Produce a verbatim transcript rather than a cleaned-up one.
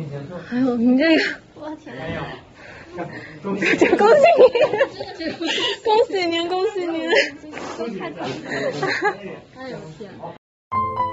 哎呦，你这个， 我天！ 恭喜你，恭喜您，恭喜您！ 太可爱了！哎呦天！